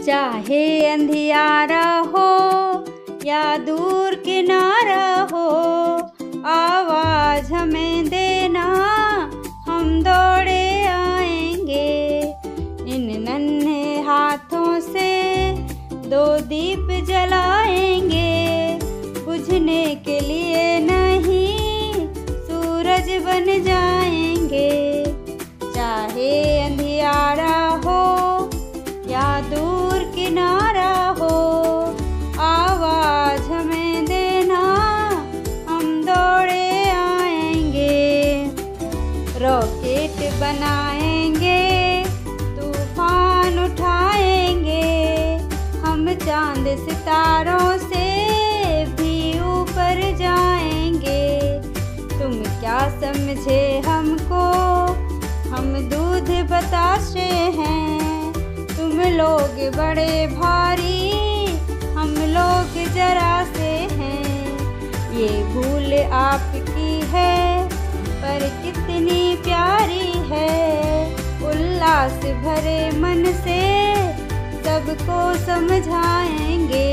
चाहे अंधियारा हो या दूर किनारा हो, आवाज हमें देना, हम दौड़े आएंगे। इन नन्हे हाथों से दो दीप जलाएंगे, बुझने के लिए नहीं सूरज बन जाएंगे। चाहे अंधियारा हो या दूर किनारा हो, आवाज हमें देना, हम दौड़े आएंगे। रॉकेट बनाएंगे, तूफान उठाएंगे, हम चांद सितारों से भी ऊपर जाएंगे। तुम क्या समझे हमको, हम दूध बताशे हैं, तुम लोग बड़े भारी, हम लोग जरा से हैं। ये भूल आपकी है पर कितनी प्यारी है, उल्लास भरे मन से सबको समझाएंगे।